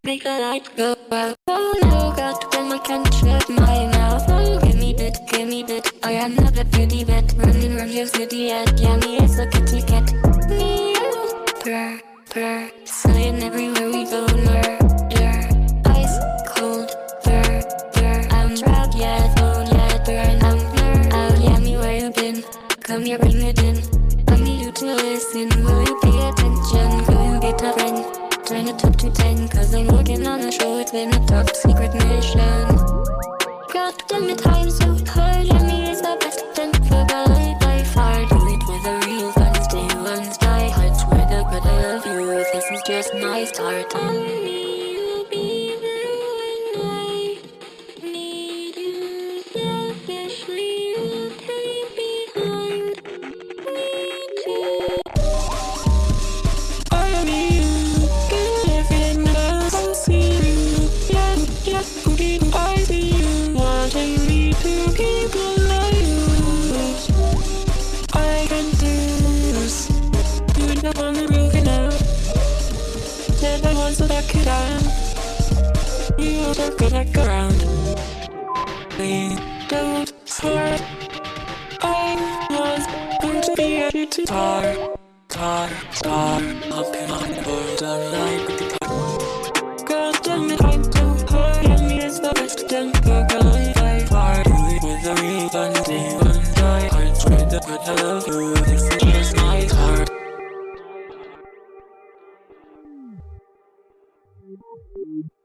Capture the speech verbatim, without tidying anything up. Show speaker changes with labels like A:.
A: make the light go out. Oh no, got when I can't shut my mouth. Oh, give me bit, give me bit. I am not a pretty vet, running around your city at Yamei is a kitty cat. Meow, purr, purr, sighing everywhere we go, murder. Ice cold, purr, purr. I'm trapped yet, phone yet, burn. I'm blur out, Yamei, where you been? Come here, bring it in. I need you to listen. Will you pay attention? Will you get a friend? Trying to talk to ten, cause I'm working on a show. It's been a top secret mission. God damn it, I'm so hard. Yamei is the best then for the life by far. Do it with a real fun, stay ones die hard. Swear to God I love you, this is just my start. Only you'll be there when I need you. Selfishly you'll take behind me too. I need you, get everything else I see you. Yeah, yeah, I see you, wanting me to keep alive. I can do this. You don't want me broken out. Said I want to back it down. You don't go back around. We don't swear. I was going to be a beauty star. Star, star, up in my world, I'm like with the car. God damn it, I'm so hard. Yamei is the best then for the life by far. Do it with a real fun, day one die hard. Swear to God I love you, this is just my heart.